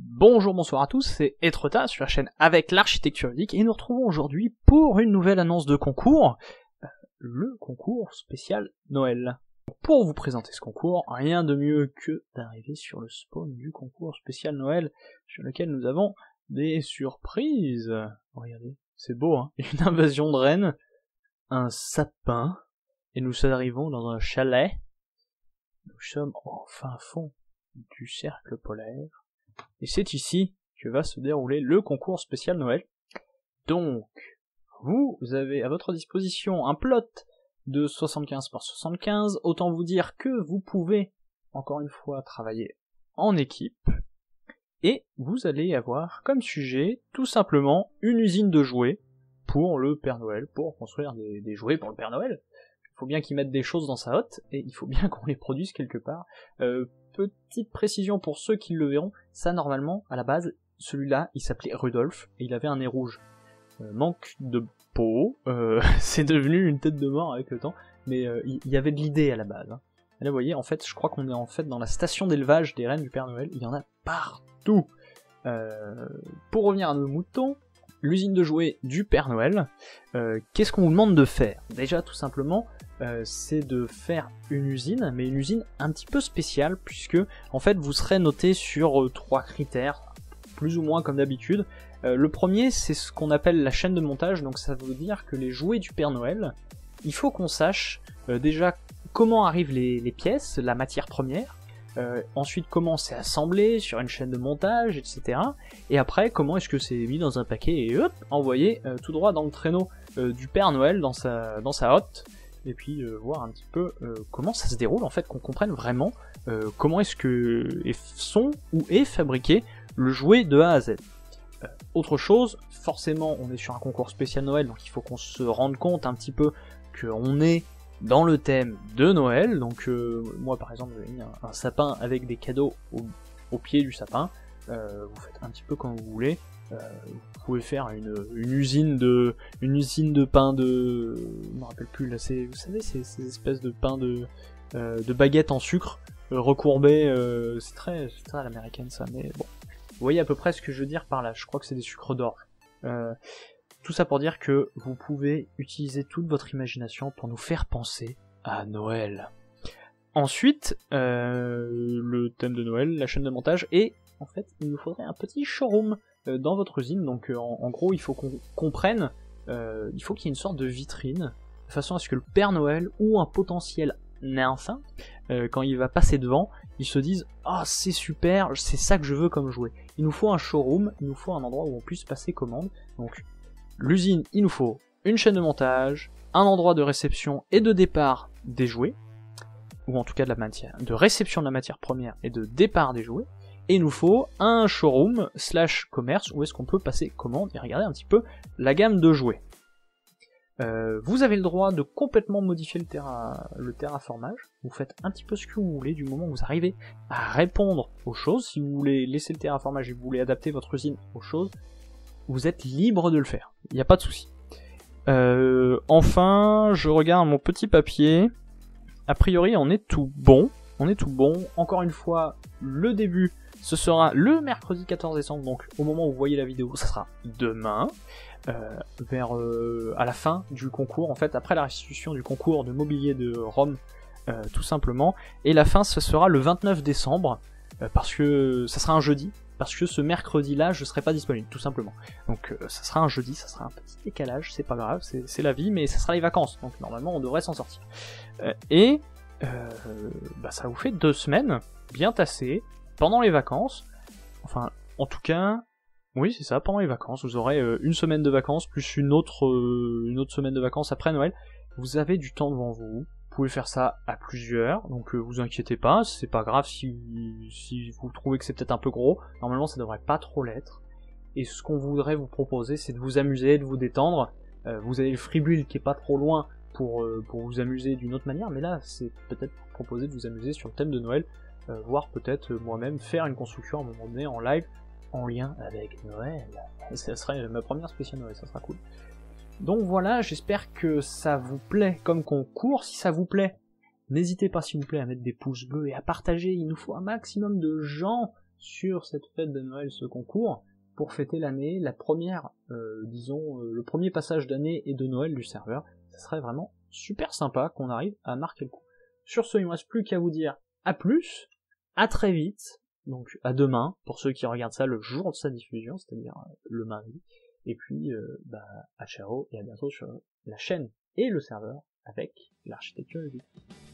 Bonjour, bonsoir à tous, c'est Etretat sur la chaîne Avec l'Architecture Ludique et nous retrouvons aujourd'hui pour une nouvelle annonce de concours, le concours spécial Noël. Pour vous présenter ce concours, rien de mieux que d'arriver sur le spawn du concours spécial Noël sur lequel nous avons des surprises. Regardez, c'est beau, hein, une invasion de rennes, un sapin, et nous arrivons dans un chalet. Nous sommes au fin fond du cercle polaire. Et c'est ici que va se dérouler le concours spécial Noël. Donc, vous avez à votre disposition un plot de 75 par 75, autant vous dire que vous pouvez, encore une fois, travailler en équipe, et vous allez avoir comme sujet, tout simplement, une usine de jouets pour le Père Noël, pour construire des jouets pour le Père Noël. Il faut bien qu'il mette des choses dans sa hotte, et il faut bien qu'on les produise quelque part. Petite précision pour ceux qui le verront, ça normalement, à la base, celui-là, il s'appelait Rudolf, et il avait un nez rouge. Manque de peau, c'est devenu une tête de mort avec le temps, mais il y avait de l'idée à la base. Hein. Et là, vous voyez, en fait, je crois qu'on est en fait dans la station d'élevage des rennes du Père Noël, il y en a partout. Pour revenir à nos moutons, l'usine de jouets du Père Noël, qu'est-ce qu'on vous demande de faire? Déjà, tout simplement, c'est de faire une usine, mais une usine un petit peu spéciale, puisque en fait vous serez noté sur 3 critères, plus ou moins comme d'habitude. Le premier, c'est ce qu'on appelle la chaîne de montage, donc ça veut dire que les jouets du Père Noël, il faut qu'on sache déjà comment arrivent les pièces, la matière première, ensuite comment c'est assemblé sur une chaîne de montage, etc. Et après, comment est-ce que c'est mis dans un paquet et hop, envoyé tout droit dans le traîneau du Père Noël, dans sa hotte, et puis voir un petit peu comment ça se déroule, en fait, qu'on comprenne vraiment comment est-ce que sont ou est fabriqué le jouet de A à Z. Autre chose, forcément on est sur un concours spécial Noël, donc il faut qu'on se rende compte un petit peu qu'on est dans le thème de Noël, donc moi par exemple j'ai mis un sapin avec des cadeaux au pied du sapin, vous faites un petit peu comme vous voulez. Vous pouvez faire une usine de pain de... je me rappelle plus là, vous savez ces espèces de pain de baguettes en sucre recourbées, c'est très à l'américaine ça, mais bon. Vous voyez à peu près ce que je veux dire par là, je crois que c'est des sucres d'orge. Tout ça pour dire que vous pouvez utiliser toute votre imagination pour nous faire penser à Noël. Ensuite, le thème de Noël, la chaîne de montage, et en fait, il nous faudrait un petit showroom dans votre usine, donc en gros, il faut qu'on comprenne, il faut qu'il y ait une sorte de vitrine, de façon à ce que le Père Noël, ou un potentiel nain, quand il va passer devant, ils se disent « Ah, c'est super, c'est ça que je veux comme jouet ». Il nous faut un showroom, il nous faut un endroit où on puisse passer commande. Donc, l'usine, il nous faut une chaîne de montage, un endroit de réception et de départ des jouets, ou en tout cas de la matière, de réception de la matière première et de départ des jouets, et il nous faut un showroom / commerce où est-ce qu'on peut passer commande et regarder un petit peu la gamme de jouets. Vous avez le droit de complètement modifier le terraformage, vous faites un petit peu ce que vous voulez du moment où vous arrivez à répondre aux choses. Si vous voulez laisser le terraformage et vous voulez adapter votre usine aux choses, vous êtes libre de le faire, il n'y a pas de souci. Enfin, je regarde mon petit papier, a priori on est tout bon, encore une fois, le début, ce sera le mercredi 14 décembre, donc au moment où vous voyez la vidéo, ça sera demain. À la fin du concours, en fait, après la restitution du concours de mobilier de Rome, tout simplement, et la fin ce sera le 29 décembre, parce que ça sera un jeudi, parce que ce mercredi-là, je serai pas disponible, tout simplement. Donc ça sera un jeudi, ça sera un petit décalage, c'est pas grave, c'est la vie, mais ça sera les vacances, donc normalement on devrait s'en sortir. Ça vous fait 2 semaines, bien tassées, pendant les vacances, enfin, en tout cas... Oui, c'est ça, pendant les vacances, vous aurez une semaine de vacances, plus une autre semaine de vacances après Noël. Vous avez du temps devant vous, vous pouvez faire ça à plusieurs, donc vous inquiétez pas, c'est pas grave si vous trouvez que c'est peut-être un peu gros, normalement ça devrait pas trop l'être. Et ce qu'on voudrait vous proposer, c'est de vous amuser, de vous détendre. Vous avez le Freebuild qui est pas trop loin pour vous amuser d'une autre manière, mais là c'est peut-être proposer de vous amuser sur le thème de Noël, voire peut-être moi-même faire une construction à un moment donné en live, en lien avec Noël. Ça serait ma première spéciale Noël, ça sera cool. Donc voilà, j'espère que ça vous plaît comme concours. Si ça vous plaît, n'hésitez pas s'il vous plaît à mettre des pouces bleus et à partager. Il nous faut un maximum de gens sur cette fête de Noël ce concours, pour fêter l'année, la première, le premier passage d'année et de Noël du serveur. Ça serait vraiment super sympa qu'on arrive à marquer le coup. Sur ce, il ne me reste plus qu'à vous dire à plus, à très vite, donc à demain, pour ceux qui regardent ça le jour de sa diffusion, c'est-à-dire le mardi, et puis à ciao, et à bientôt sur la chaîne et le serveur avec l'architecture ludique.